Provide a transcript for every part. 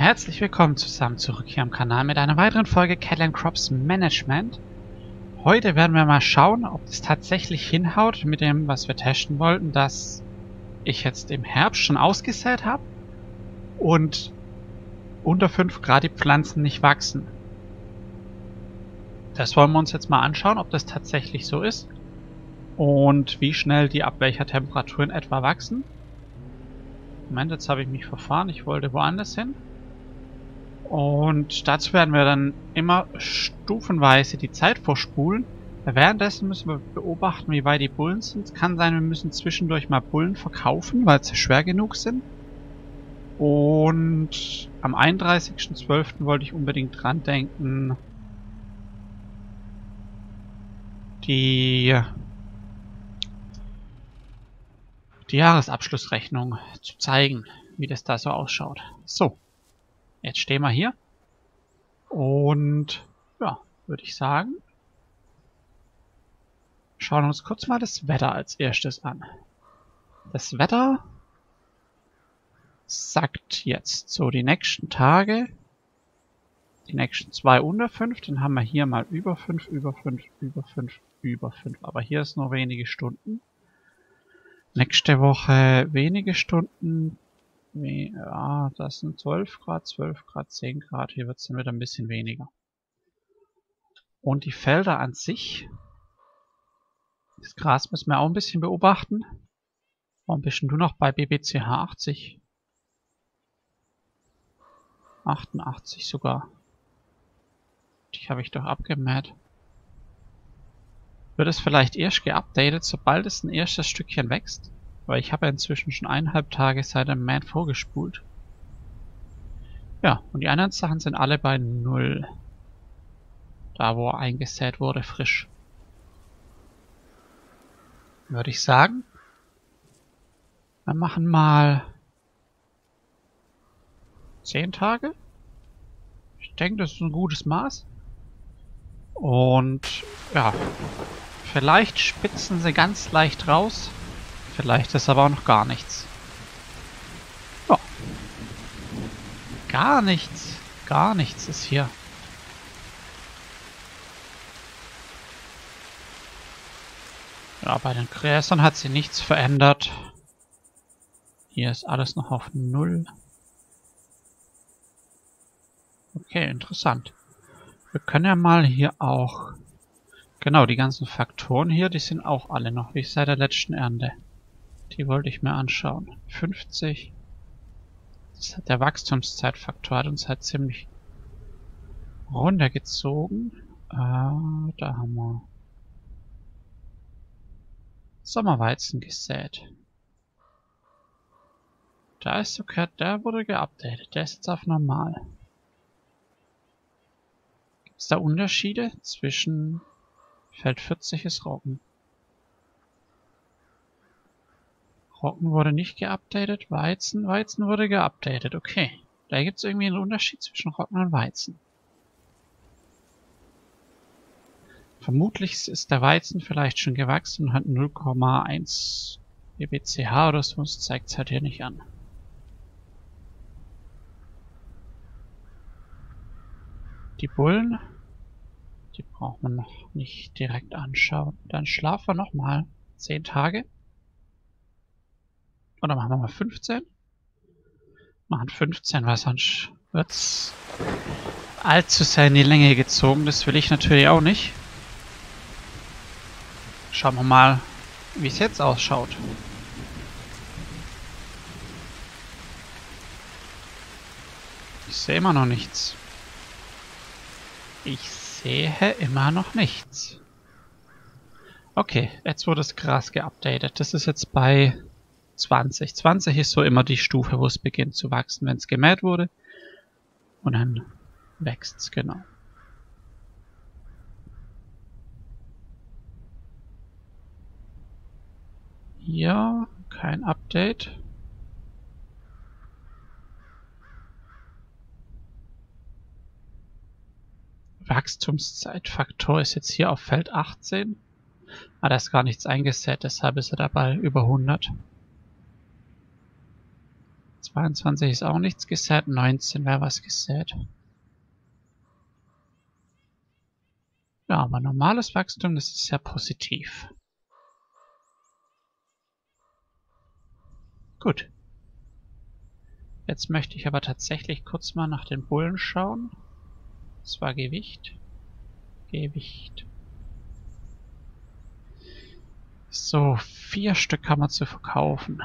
Herzlich willkommen zusammen zurück hier am Kanal mit einer weiteren Folge Cattle & Crops Management. Heute werden wir mal schauen, ob es tatsächlich hinhaut mit dem, was wir testen wollten, dass ich jetzt im Herbst schon ausgesät habe und unter 5 Grad die Pflanzen nicht wachsen. Das wollen wir uns jetzt mal anschauen, ob das tatsächlich so ist und wie schnell die ab welcher Temperatur in etwa wachsen. Moment, jetzt habe ich mich verfahren, ich wollte woanders hin. Und dazu werden wir dann immer stufenweise die Zeit vorspulen. Währenddessen müssen wir beobachten, wie weit die Bullen sind. Es kann sein, wir müssen zwischendurch mal Bullen verkaufen, weil sie schwer genug sind. Und am 31.12. wollte ich unbedingt dran denken, die Jahresabschlussrechnung zu zeigen, wie das da so ausschaut. So. Jetzt stehen wir hier und ja, würde ich sagen, schauen uns kurz mal das Wetter als erstes an. Das Wetter sagt jetzt so die nächsten Tage, die nächsten 2 unter 5, dann haben wir hier mal über 5, über 5, über 5, über 5, aber hier ist nur wenige Stunden. Nächste Woche wenige Stunden. Ja, das sind 12 Grad, 10 Grad. Hier wird es dann wieder ein bisschen weniger. Und die Felder an sich, das Gras müssen wir auch ein bisschen beobachten. Warum bist du noch bei BBCH 80? 88 sogar. Die habe ich doch abgemäht. Wird es vielleicht erst geupdatet, sobald es ein erstes Stückchen wächst? Weil ich habe ja inzwischen schon 1,5 Tage seit dem Mähen vorgespult. Ja, und die anderen Sachen sind alle bei 0. Da, wo er eingesät wurde, frisch. Würde ich sagen, wir machen mal 10 Tage. Ich denke, das ist ein gutes Maß. Und ja, vielleicht spitzen sie ganz leicht raus. Vielleicht ist aber auch noch gar nichts. Ja. Gar nichts ist hier. Ja, bei den Gräsern hat sich nichts verändert. Hier ist alles noch auf 0. Okay, interessant. Wir können ja mal hier auch... Genau, die ganzen Faktoren hier, die sind auch alle noch wie seit der letzten Ernte. Die wollte ich mir anschauen. 50. Das hat der Wachstumszeitfaktor hat uns halt ziemlich runtergezogen. Da haben wir Sommerweizen gesät. Da ist okay, der wurde geupdatet. Der ist jetzt auf normal. Gibt es da Unterschiede zwischen Feld 40 ist Roggen? Roggen wurde nicht geupdatet, Weizen wurde geupdatet, okay. Da gibt es irgendwie einen Unterschied zwischen Roggen und Weizen. Vermutlich ist der Weizen vielleicht schon gewachsen und hat 0,1 BBCH oder so, das zeigt es halt hier nicht an. Die Bullen, die braucht man noch nicht direkt anschauen. Dann schlafen wir nochmal 10 Tage. Oder machen wir mal 15? Machen 15, weil sonst wird es allzu sehr in die Länge gezogen. Das will ich natürlich auch nicht. Schauen wir mal, wie es jetzt ausschaut. Ich sehe immer noch nichts. Ich sehe immer noch nichts. Okay, jetzt wurde das Gras geupdatet. Das ist jetzt bei 20. 20 ist so immer die Stufe, wo es beginnt zu wachsen, wenn es gemäht wurde. Und dann wächst es, genau. Ja, kein Update. Wachstumszeitfaktor ist jetzt hier auf Feld 18. Ah, da ist gar nichts eingesät, deshalb ist er dabei über 100. 22 ist auch nichts gesät, 19 wäre was gesät. Ja, aber normales Wachstum, das ist sehr positiv. Gut. Jetzt möchte ich aber tatsächlich kurz mal nach den Bullen schauen. Das war Gewicht. Gewicht. So, 4 Stück haben wir zu verkaufen.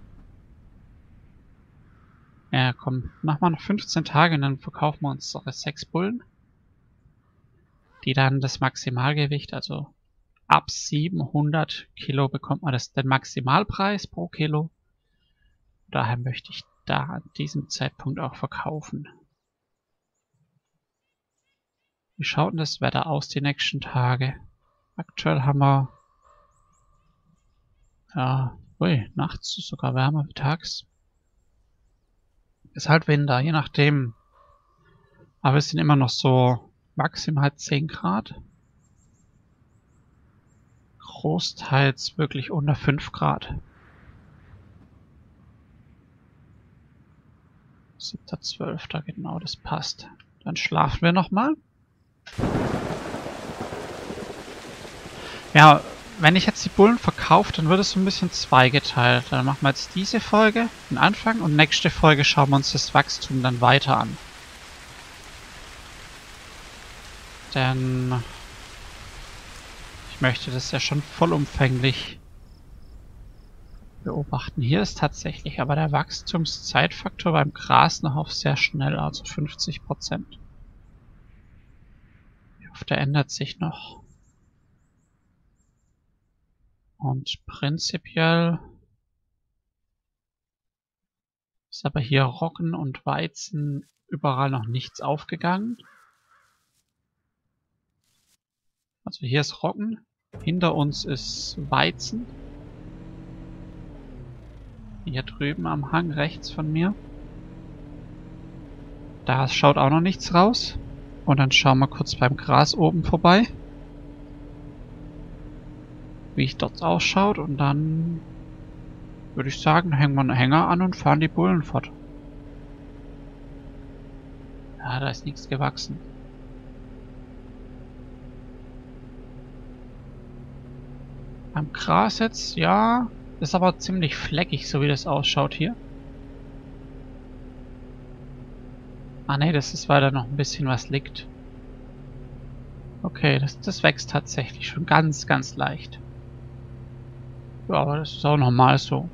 Ja, komm, machen wir noch 15 Tage und dann verkaufen wir unsere 6 Bullen. Die dann das Maximalgewicht, also ab 700 Kilo bekommt man den Maximalpreis pro Kilo. Daher möchte ich da an diesem Zeitpunkt auch verkaufen. Wie schaut denn das Wetter aus die nächsten Tage? Aktuell haben wir, ja, nachts sogar wärmer wie tags. Ist halt Winter, je nachdem. Aber es sind immer noch so maximal 10 Grad. Großteils wirklich unter 5 Grad. 7.12. genau, das passt. Dann schlafen wir nochmal. Ja, wenn ich jetzt die Bullen verkaufe, dann wird es so ein bisschen zweigeteilt. Dann machen wir jetzt diese Folge, den Anfang, und nächste Folge schauen wir uns das Wachstum dann weiter an. Denn ich möchte das ja schon vollumfänglich beobachten. Hier ist tatsächlich aber der Wachstumszeitfaktor beim Gras noch auf sehr schnell, also 50%. Ich hoffe, der ändert sich noch. Und prinzipiell ist aber hier Roggen und Weizen überall noch nichts aufgegangen. Also hier ist Roggen, hinter uns ist Weizen. Hier drüben am Hang rechts von mir. Da schaut auch noch nichts raus. Und dann schauen wir kurz beim Gras oben vorbei, wie es dort ausschaut. Und dann würde ich sagen, hängen wir einen Hänger an und fahren die Bullen fort. Ja, da ist nichts gewachsen. Am Gras jetzt, ja, ist aber ziemlich fleckig, so wie das ausschaut hier. Ah ne, das ist, weil da noch ein bisschen was liegt. Okay, das wächst tatsächlich schon ganz, ganz leicht. Ja, aber das ist auch normal so.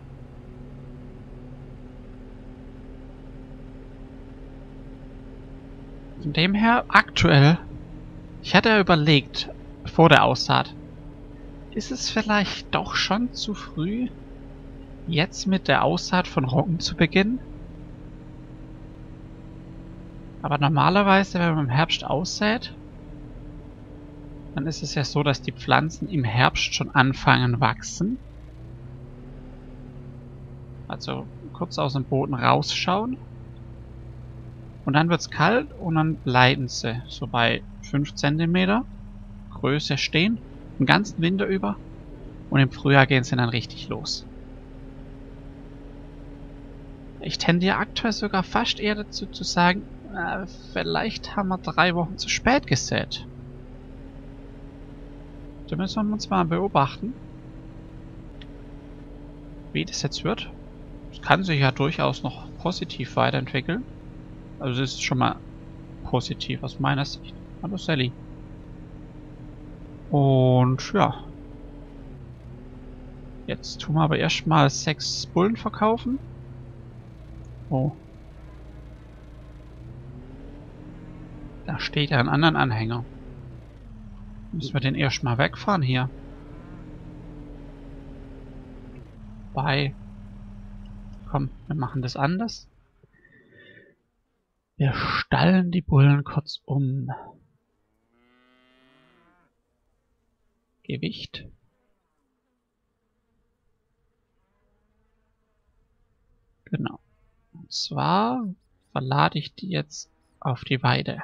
Von dem her, aktuell, ich hatte ja überlegt, vor der Aussaat, ist es vielleicht doch schon zu früh, jetzt mit der Aussaat von Roggen zu beginnen? Aber normalerweise, wenn man im Herbst aussät, dann ist es ja so, dass die Pflanzen im Herbst schon anfangen wachsen. Also kurz aus dem Boden rausschauen. Und dann wird es kalt und dann bleiben sie so bei 5 cm Größe stehen, den ganzen Winter über. Und im Frühjahr gehen sie dann richtig los. Ich tendiere aktuell sogar fast eher dazu zu sagen, vielleicht haben wir 3 Wochen zu spät gesät. Da müssen wir uns mal beobachten, wie das jetzt wird. Es kann sich ja durchaus noch positiv weiterentwickeln. Also das ist schon mal positiv aus meiner Sicht. Hallo Sally. Und ja. Jetzt tun wir aber erstmal 6 Bullen verkaufen. Oh. Da steht ja ein anderen Anhänger. Müssen wir den erstmal wegfahren hier. Komm, wir machen das anders. Wir stallen die Bullen kurz um. Gewicht. Genau. Und zwar verlade ich die jetzt auf die Weide.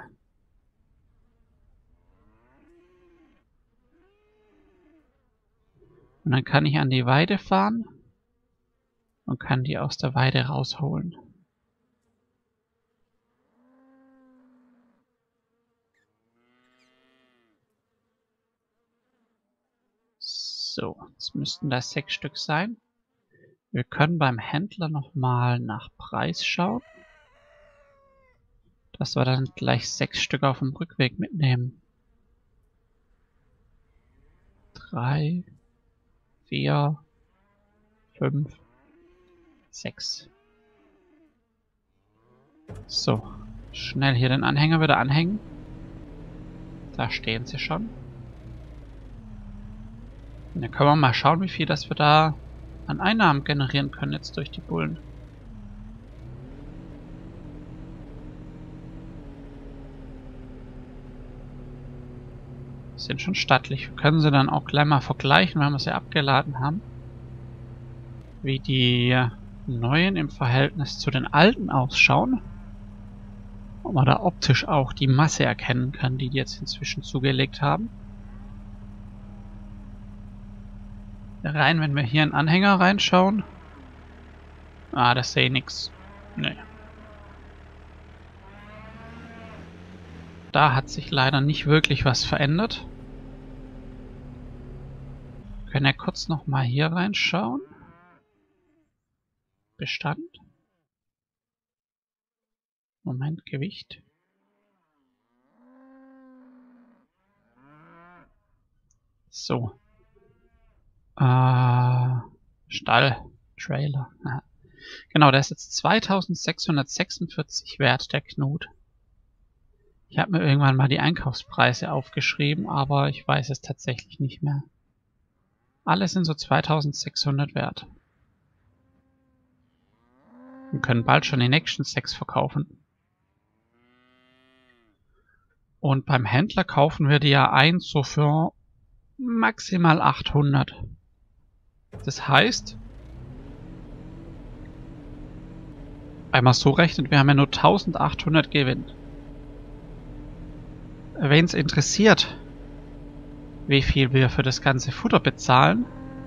Und dann kann ich an die Weide fahren. und kann die aus der Weide rausholen. So, jetzt müssten das 6 Stück sein. Wir können beim Händler nochmal nach Preis schauen, dass wir dann gleich 6 Stück auf dem Rückweg mitnehmen. 3, 4, 5, 6. So, schnell hier den Anhänger wieder anhängen. Da stehen sie schon. Und dann können wir mal schauen, wie viel das wir da an Einnahmen generieren können jetzt durch die Bullen. Sind schon stattlich. Wir können sie dann auch gleich mal vergleichen, wenn wir sie abgeladen haben. Wie die neuen im Verhältnis zu den alten ausschauen. Ob man da optisch auch die Masse erkennen kann, die jetzt inzwischen zugelegt haben. Rein, wenn wir hier in Anhänger reinschauen. Ah, das sehe ich nix. Nee. Da hat sich leider nicht wirklich was verändert. Wir können ja kurz nochmal hier reinschauen. Bestand. Moment, Gewicht. So. Stall. Trailer. Aha. Genau, der ist jetzt 2646 wert, der Knut. Ich habe mir irgendwann mal die Einkaufspreise aufgeschrieben, aber ich weiß es tatsächlich nicht mehr. Alle sind so 2600 wert. Wir können bald schon die nächsten 6 verkaufen. Und beim Händler kaufen wir die ja ein, so für maximal 800. Das heißt, wenn man so rechnet, wir haben ja nur 1800 Gewinn. Wen es interessiert, wie viel wir für das ganze Futter bezahlen,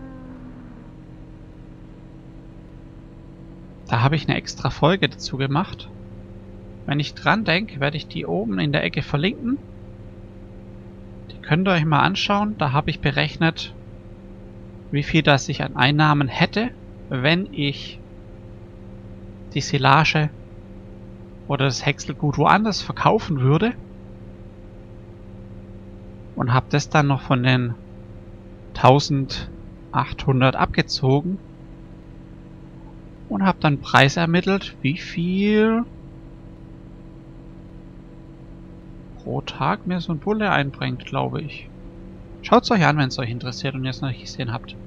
da habe ich eine extra Folge dazu gemacht. Wenn ich dran denke, werde ich die oben in der Ecke verlinken. Die könnt ihr euch mal anschauen. Da habe ich berechnet, wie viel das ich an Einnahmen hätte, wenn ich die Silage oder das Häckselgut woanders verkaufen würde. Und habe das dann noch von den 1800 abgezogen. Und habe dann Preis ermittelt, wie viel pro Tag mir so ein Bulle einbringt, glaube ich. Schaut es euch an, wenn es euch interessiert und ihr es noch nicht gesehen habt.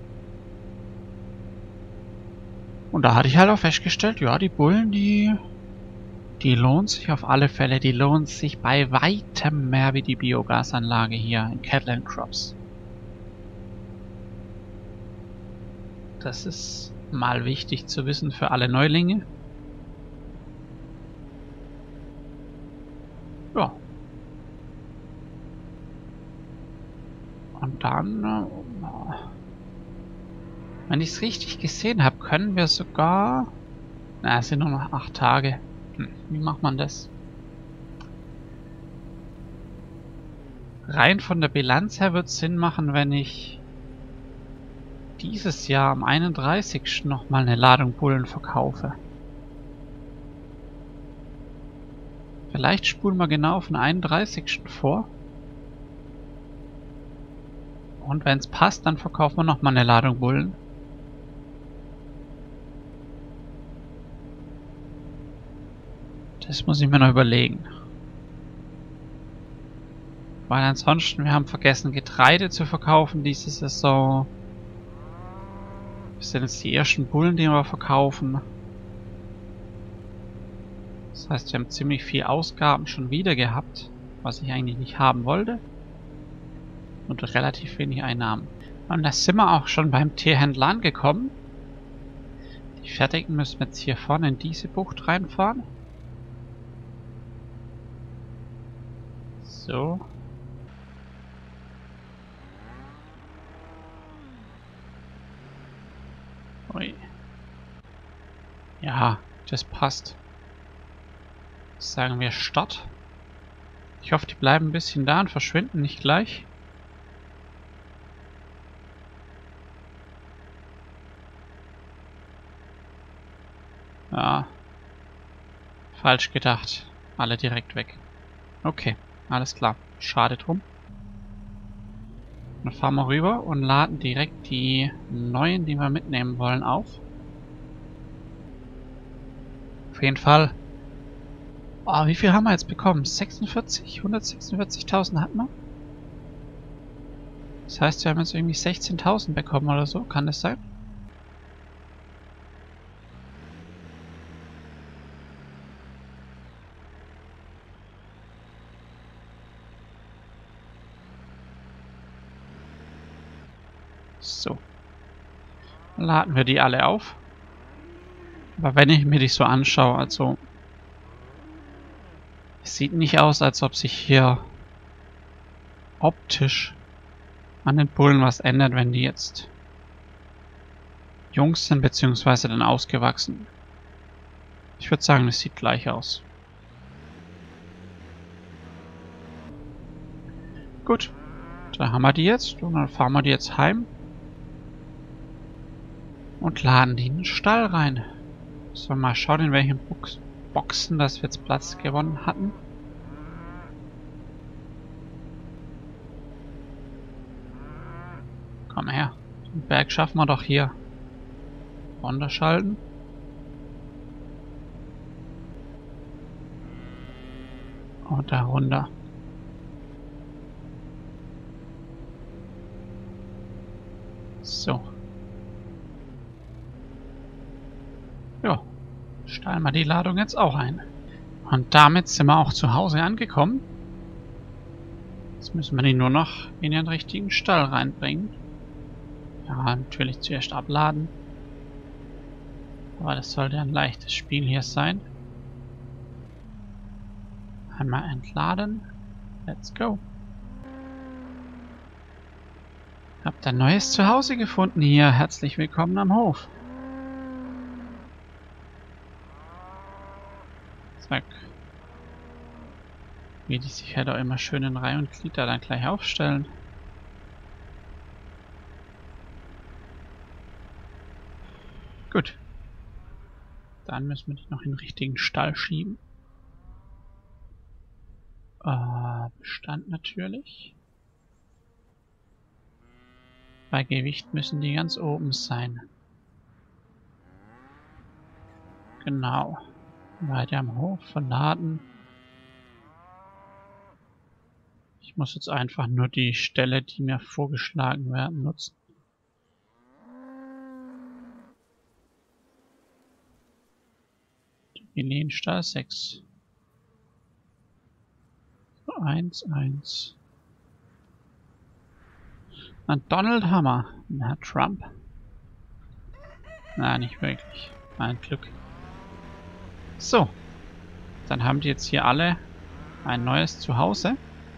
Und da hatte ich halt auch festgestellt, ja, die Bullen, die lohnt sich auf alle Fälle. Die lohnt sich bei weitem mehr wie die Biogasanlage hier in Cattle & Crops. Das ist mal wichtig zu wissen für alle Neulinge. Ja. Und dann, wenn ich es richtig gesehen habe, können wir sogar... Na, es sind nur noch 8 Tage. Wie macht man das? Rein von der Bilanz her wird es Sinn machen, wenn ich dieses Jahr am 31. nochmal eine Ladung Bullen verkaufe. Vielleicht spulen wir genau auf den 31. vor. Und wenn es passt, dann verkaufen wir nochmal eine Ladung Bullen. Das muss ich mir noch überlegen. Weil ansonsten, wir haben vergessen, Getreide zu verkaufen diese Saison. Das sind jetzt die ersten Bullen, die wir verkaufen. Das heißt, wir haben ziemlich viel Ausgaben schon wieder gehabt, was ich eigentlich nicht haben wollte. Und relativ wenig Einnahmen. Und da sind wir auch schon beim Tierhändler angekommen. Die fertigen müssen wir jetzt hier vorne in diese Bucht reinfahren. So. Ui. Ja, das passt. Sagen wir Start. Ich hoffe, die bleiben ein bisschen da und verschwinden nicht gleich. Ja. Falsch gedacht. Alle direkt weg. Okay, alles klar. Schade drum. Dann fahren wir rüber und laden direkt die neuen, die wir mitnehmen wollen, auf. Auf jeden Fall. Oh, wie viel haben wir jetzt bekommen? 46? 146.000 hatten wir? Das heißt, wir haben jetzt irgendwie 16.000 bekommen oder so. Kann das sein? So. Dann laden wir die alle auf. Aber wenn ich mir die so anschaue, also... Es sieht nicht aus, als ob sich hier optisch an den Bullen was ändert, wenn die jetzt Jungs sind, beziehungsweise dann ausgewachsen. Ich würde sagen, es sieht gleich aus. Gut, da haben wir die jetzt und dann fahren wir die jetzt heim und laden die in den Stall rein. So, mal schauen, in welchen Boxen, dass wir jetzt Platz gewonnen hatten. Komm her, den Berg schaffen wir doch hier. Runterschalten. Und da runter. So. Ja, stellen wir die Ladung jetzt auch ein. Und damit sind wir auch zu Hause angekommen. Jetzt müssen wir die nur noch in den richtigen Stall reinbringen. Ja, natürlich zuerst abladen. Aber das sollte ein leichtes Spiel hier sein. Einmal entladen. Let's go. Habt ein neues Zuhause gefunden hier. Herzlich willkommen am Hof. Zack. Wie die sich halt auch immer schön in Reihe und Glied da dann gleich aufstellen. Gut. Dann müssen wir die noch in den richtigen Stall schieben. Bestand natürlich. Bei Gewicht müssen die ganz oben sein. Genau. Weiter am Hof verladen. Ich muss jetzt einfach nur die Stelle, die mir vorgeschlagen werden, nutzen. Stall 6. 1, 1. Ein Donald Hammer. Na, Trump. Na, nicht wirklich. Ein Glück. So. Dann haben die jetzt hier alle ein neues Zuhause.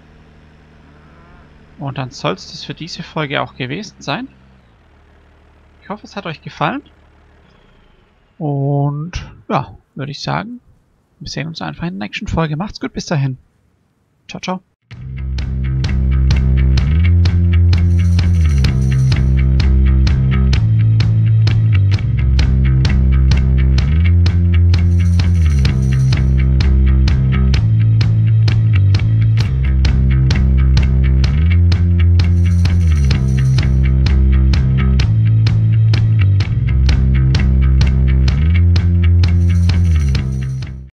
Und dann soll es das für diese Folge auch gewesen sein. Ich hoffe, es hat euch gefallen. Und ja, würde ich sagen, wir sehen uns einfach in der nächsten Folge. Macht's gut, bis dahin. Ciao, ciao.